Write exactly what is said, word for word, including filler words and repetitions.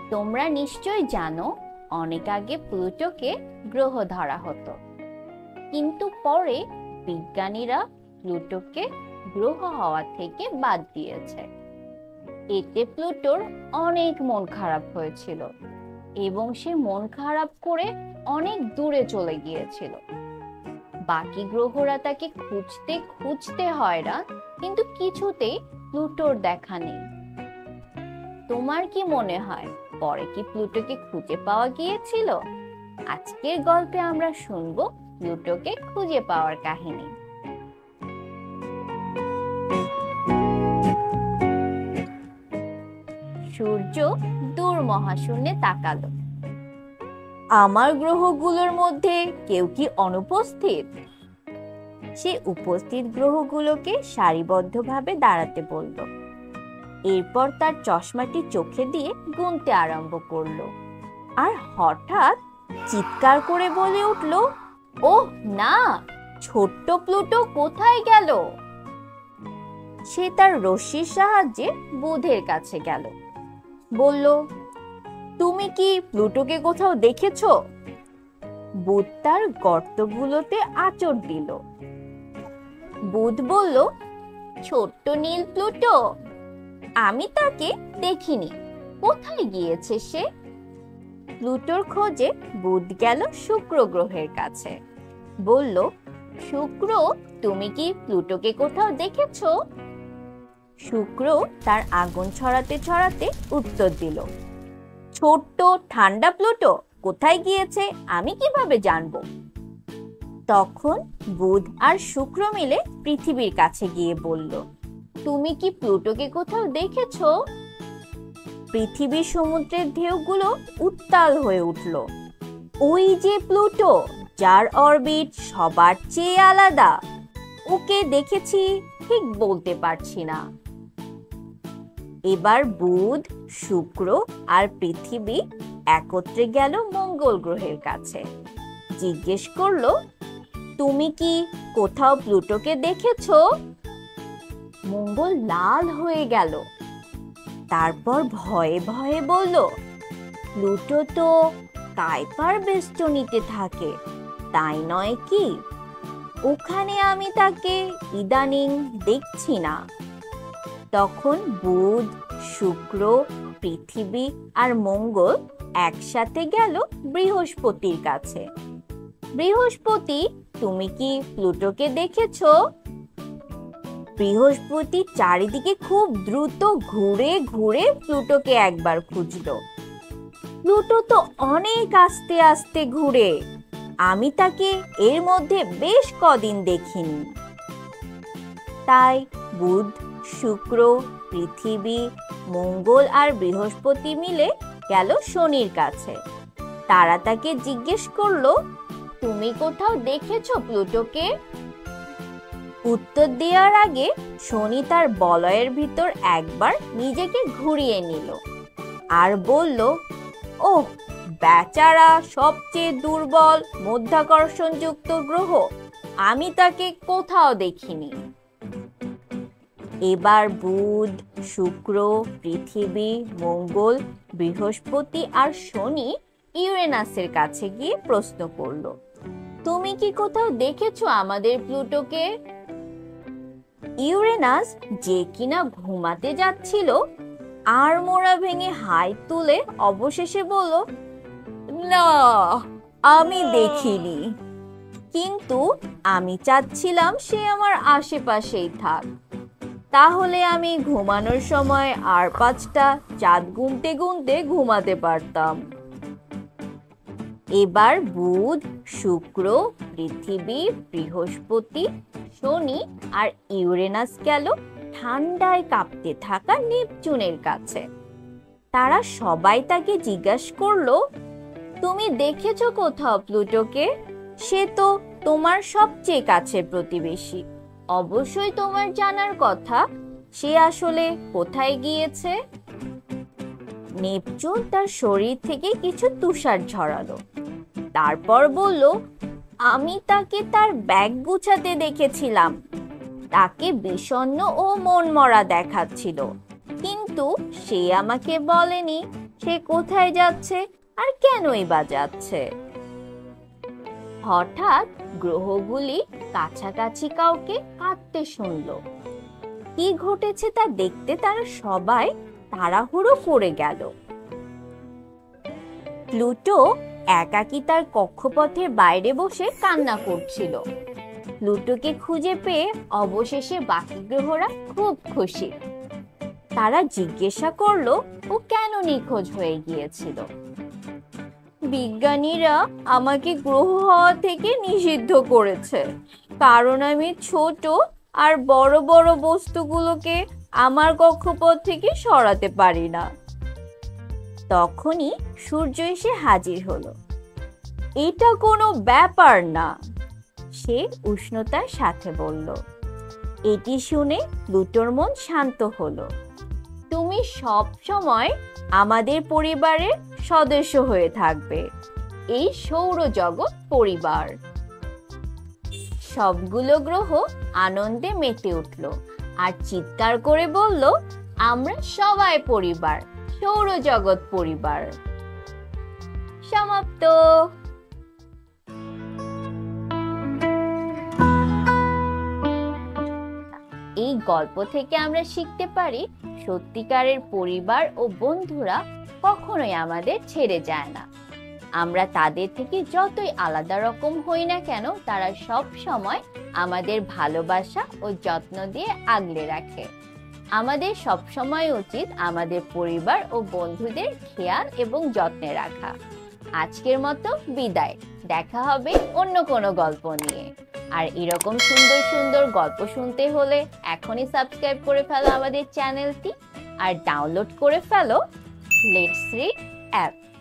তোমরা নিশ্চয় জানো অনেক আগে প্লুটোকে গ্রহ ধরা হতো, কিন্তু পরে বিজ্ঞানীরা প্লুটোকে গ্রহ হওয়া থেকে বাদ দিয়েছে। এতে প্লুটোর অনেক মন খারাপ হয়েছিল এবং সে মন খারাপ করে অনেক দূরে চলে গিয়েছিল। বাকি গ্রহরা তাকে খুঁজতে খুঁজতে হয়রান, কিন্তু কিছুতেই প্লুটোর দেখা নেই। তোমার কি মনে হয় পরে কি প্লুটোকে খুঁজে পাওয়া গিয়েছিল? আজকের গল্পে আমরা শুনবো প্লুটোকে খুঁজে পাওয়ার কাহিনী। সূর্য দূর মহাশূন্যে তাকালো। আমার গ্রহগুলোর মধ্যে কেউ কি অনুপস্থিত? সে উপস্থিত গ্রহগুলোকে সারিবদ্ধভাবে দাঁড়াতে বলল। এরপর তার চশমাটি চোখে দিয়ে গুনতে আরম্ভ করলো, আর হঠাৎ চিৎকার করে বলে উঠল, ওহ না, ছোট্ট প্লুটো কোথায় গেল? সে তার রশ্মির সাহায্যে বুধের কাছে গেল। বলল, তুমি কি প্লুটোকে কোথাও দেখেছো? বুধ তার গর্তগুলোতে আঁচড় দিল। বুধ বলল, ছোট্ট নীল প্লুটো, আমি তাকে দেখিনি, কোথায় গিয়েছে সে? প্লুটোর খোঁজে বুধ গেল শুক্র গ্রহের কাছে। বলল, শুক্র, তুমি কি প্লুটোকে কোথাও দেখেছো? শুক্র তার আগুন ছড়াতে ছড়াতে উত্তর দিল, ছোট্ট ঠান্ডা প্লুটো কোথায় গিয়েছে আমি কিভাবে জানবো? তখন বুধ আর শুক্র মিলে পৃথিবীর কাছে গিয়ে বলল, তুমি কি প্লুটোকে কোথাও দেখেছো? পৃথিবীর সমুদ্রের ঢেউগুলো উত্তাল হয়ে উঠল। ওই যে প্লুটো, যার অরবিট সবার চেয়ে আলাদা, ওকে দেখেছি ঠিক বলতে পারছি না। এবার বুধ, শুক্র আর পৃথিবী একত্রে গেল মঙ্গল গ্রহের কাছে। জিজ্ঞেস করলো, তুমি কি কোথাও প্লুটোকে দেখেছো? মঙ্গল লাল হয়ে গেল। তারপর ভয়ে ভয়ে বলল, প্লুটো তো কাইপার বেষ্টনীতে থাকে, তাই নয় কি? ওখানে আমি তাকে ইদানিং দেখছি না। তখন বুধ, শুক্র, পৃথিবী আর মঙ্গল একসাথে গেল বৃহস্পতির কাছে। বৃহস্পতি, তুমি কি প্লুটোকে দেখেছো? বৃহস্পতি চারিদিকে খুব দ্রুত ঘুরে ঘুরে প্লুটোকে একবার খুঁজলো। প্লুটো তো অনেক আস্তে আস্তে ঘুরে, আমি তাকে এর মধ্যে বেশ কদিন দেখিনি। তাই বুধ, শুক্র, পৃথিবী, মঙ্গল আর বৃহস্পতি মিলে গেল শনির কাছে। তারা তাকে জিজ্ঞেস করলো, তুমি কোথাও দেখেছো প্লুটোকে? উত্তর দেওয়ার আগে শনি তার বলয়ের ভিতর একবার নিজেকে ঘুরিয়ে নিল আর বলল, ওহ বেচারা সবচেয়ে দুর্বল মাধ্যাকর্ষণযুক্ত গ্রহ, আমি তাকে কোথাও দেখিনি। এবার বুধ, শুক্র, পৃথিবী, মঙ্গল, বৃহস্পতি আর শনি ইউরেনাসের কাছে গিয়ে প্রশ্ন করলো, তুমি কি কোথাও দেখেছো আমাদের প্লুটোকে? ইউরেনাস, যে কিনা ঘুমাতে যাচ্ছিল, আর মোড়া ভেঙে হাই তুলে অবশেষে বলল, না, আমি দেখিনি, কিন্তু আমি চাচ্ছিলাম সে আমার আশেপাশেই থাক, তাহলে আমি ঘুমানোর সময় আর পাঁচটা চাঁদ গুনতে গুনতে ঘুমাতে পারতাম। এবার বুধ, শুক্র, পৃথিবী, বৃহস্পতি, শনি আর ইউরেনাস গেল ঠান্ডায় কাঁপতে থাকা নেপচুনের কাছে। তারা সবাই তাকে জিজ্ঞাসা করলো, তুমি দেখেছো কোথাও প্লুটোকে? সে তো তোমার সবচেয়ে কাছের প্রতিবেশী, অবশ্যই তোমার জানার কথা সে আসলে কোথায় গিয়েছে। নেপচুন তার শরীর থেকে কিছু তুষার ঝরালো, তারপর বলল, আমি তাকে তার ব্যাগ গুছাতে দেখেছিলাম। তাকে বিষণ্ণ ও মনমরা দেখাচ্ছিল, কিন্তু সে আমাকে বলেনি সে কোথায় যাচ্ছে আর কেনই বা যাচ্ছে। হঠাৎ গ্রহগুলি কাছাকাছি কাউকে কাঁদতে শুনল। কি ঘটেছে তা দেখতে তারা সবাই তাড়াহুড়ো করে গেল। প্লুটো একাকী তার কক্ষপথের বাইরে বসে কান্না করছিল। প্লুটোকে খুঁজে পেয়ে অবশেষে বাকি গ্রহরা খুব খুশি। তারা জিজ্ঞাসা করলো ও কেন নিখোঁজ হয়ে গিয়েছিল। বিজ্ঞানীরা আমাকে গ্রহ হওয়া থেকে নিষিদ্ধ করেছে, কারণ আমি ছোট আর বড় বড় বস্তুগুলোকে আমার কক্ষপথ থেকে সরাতে পারি না। তখনই সূর্য এসে হাজির হলো। এটা কোনো ব্যাপার না, সে উষ্ণতার সাথে বলল। এটি শুনে প্লুটোর মন শান্ত হলো। তুমি সব সময় আমাদের পরিবারের সদস্য হয়ে থাকবে, এই সৌরজগৎ পরিবার। সবগুলো গ্রহ আনন্দে মেতে উঠল আর চিৎকার করে বলল, আমরা সবাই পরিবার, সৌরজগৎ পরিবার। সমাপ্ত। এই গল্প থেকে আমরা শিখতে পারি সত্যিকারের পরিবার ও বন্ধুরা কখনোই আমাদের ছেড়ে যায় না। আমরা তাদের থেকে যতই আলাদা রকম হই না কেন, তারা সব সময় আমাদের ভালোবাসা ও যত্ন দিয়ে আগলে রাখে। আমাদের সব সময় উচিত আমাদের পরিবার ও বন্ধুদের খেয়াল এবং যত্নে রাখা। আজকের মতো বিদায়, দেখা হবে অন্য কোনো গল্প নিয়ে। আর এরকম সুন্দর সুন্দর গল্প শুনতে হলে এখনই সাবস্ক্রাইব করে ফেলো আমাদের চ্যানেলটি আর ডাউনলোড করে ফেলো লেটস রিড অ্যাপ।